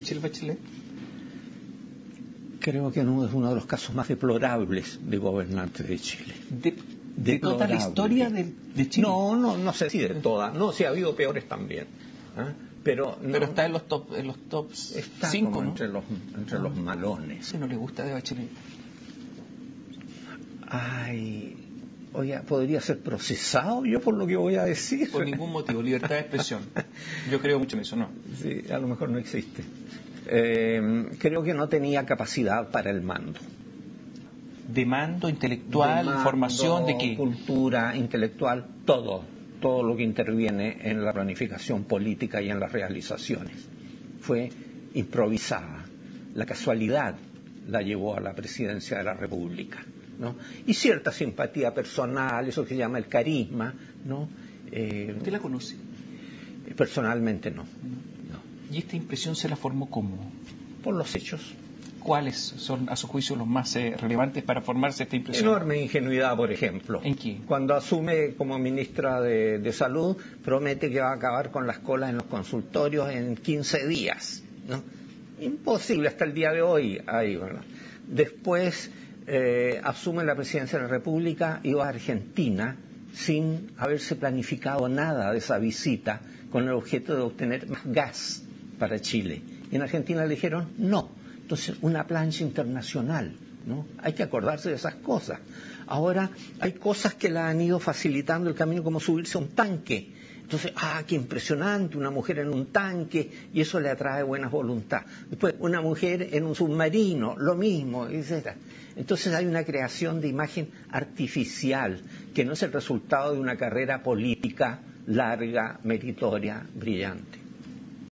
Michelle Bachelet? Creo que no es uno de los casos más deplorables de gobernantes de Chile. ¿De toda la historia de Chile? No sé si de toda. No, sí ha habido peores también. ¿Ah? Pero está en los tops está 5, como ¿no? entre los malones. ¿Si no le gusta de Bachelet? Ay, oye, ¿podría ser procesado yo por lo que voy a decir? Por ningún motivo, libertad de expresión. Yo creo mucho en eso, ¿no? Sí, a lo mejor no existe. Creo que no tenía capacidad para el mando. ¿De mando intelectual, De mando, formación, de qué? Cultura, intelectual, todo lo que interviene en la planificación política y en las realizaciones. Fue improvisada. La casualidad la llevó a la presidencia de la República, ¿no? Y cierta simpatía personal, eso que se llama el carisma, ¿no? ¿Usted la conoce? Personalmente no. ¿Y esta impresión se la formó cómo? Por los hechos. ¿Cuáles son, a su juicio, los más relevantes para formarse esta impresión? Enorme ingenuidad, por ejemplo. ¿En qué? Cuando asume como ministra de Salud, promete que va a acabar con las colas en los consultorios en 15 días, ¿no? Imposible hasta el día de hoy. Ahí, bueno. Después asume la presidencia de la República y va a Argentina sin haberse planificado nada de esa visita, con el objeto de obtener más gas para Chile. Y en Argentina le dijeron no. Entonces, una plancha internacional, ¿no? Hay que acordarse de esas cosas. Ahora, hay cosas que la han ido facilitando el camino, como subirse a un tanque. Entonces, qué impresionante, una mujer en un tanque, y eso le atrae buena voluntad. Después, una mujer en un submarino, lo mismo, etc. Entonces, hay una creación de imagen artificial, que no es el resultado de una carrera política larga, meritoria, brillante.